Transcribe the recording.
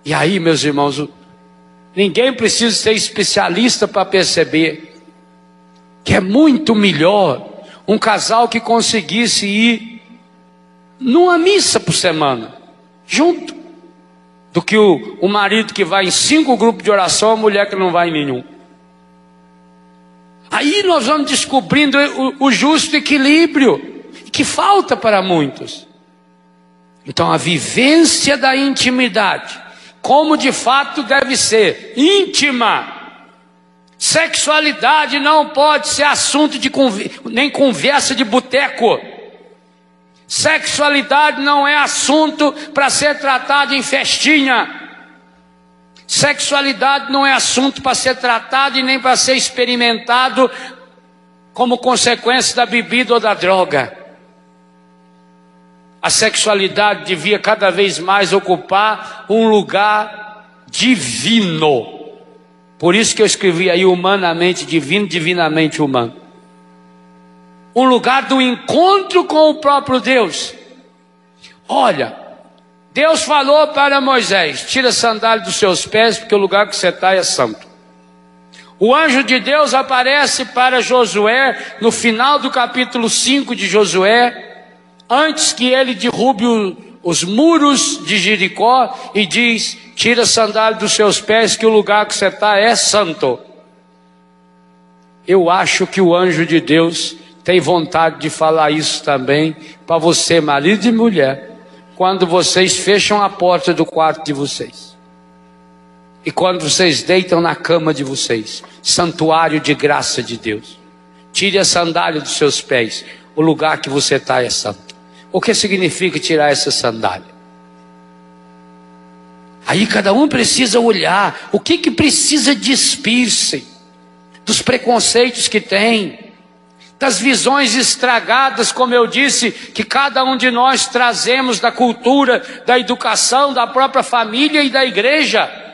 E aí, meus irmãos, ninguém precisa ser especialista para perceber que é muito melhor um casal que conseguisse ir numa missa por semana, junto, do que o marido que vai em 5 grupos de oração, a mulher que não vai em nenhum. Aí nós vamos descobrindo o justo equilíbrio, que falta para muitos. Então a vivência da intimidade, como de fato deve ser, íntima. Sexualidade não pode ser assunto de nem conversa de boteco. Sexualidade não é assunto para ser tratado em festinha. Sexualidade não é assunto para ser tratado e nem para ser experimentado como consequência da bebida ou da droga. A sexualidade devia cada vez mais ocupar um lugar divino. Por isso que eu escrevi aí humanamente divino, divinamente humano. Um lugar do encontro com o próprio Deus. Olha, Deus falou para Moisés: tira a sandália dos seus pés, porque o lugar que você está é santo. O anjo de Deus aparece para Josué no final do capítulo 5 de Josué, antes que ele derrube os muros de Jericó, e diz: tira a sandália dos seus pés, que o lugar que você está é santo. Eu acho que o anjo de Deus tem vontade de falar isso também para você, marido e mulher, quando vocês fecham a porta do quarto de vocês, e quando vocês deitam na cama de vocês, santuário de graça de Deus. Tire a sandália dos seus pés, o lugar que você está é santo. O que significa tirar essa sandália? Aí cada um precisa olhar o que precisa despir-se dos preconceitos que tem, das visões estragadas, como eu disse, que cada um de nós trazemos da cultura, da educação, da própria família e da igreja.